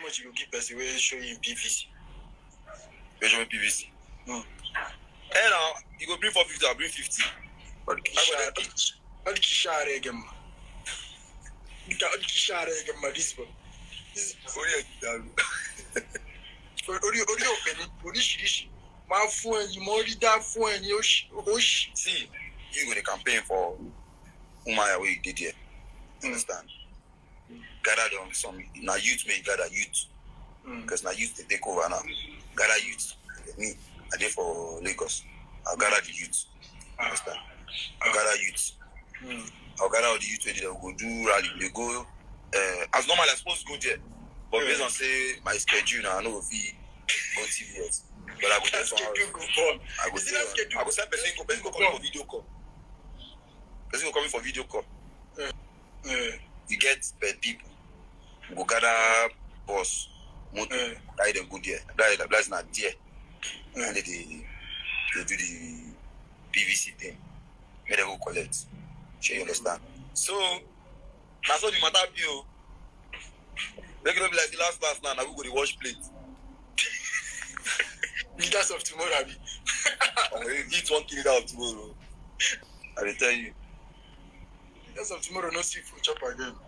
much you give person where show you in PVC? Where show me PVC? And now, you go bring 450, I'll bring 50. What the share again? This one. My phone, you more that phone, you see, you go to campaign for Umaya where you did here. Understand? Gather them some now youth may gather youth. Because now youth they take over now. Gather youth. Me, I did for Lagos. I'll gather the youth. Understand? I'll gather youth. I'll gather all the youth where they go do rally. They go as normal as supposed to go there. But based on say my schedule now, I know if he go TV yet. But I go there somehow. I go send person go call for video call. Person go come for video call. You get bad people. Go gather boss, motor, guy them go there. That's not there. And they do the PVC thing. May they go collect. Sure you understand? So that's all the matter be. They're gonna be like the last class now. Now we go to wash plate. Leaders of tomorrow, Abi. Eat one kid out of tomorrow. I will tell you. Leaders of tomorrow, no seafood chop again.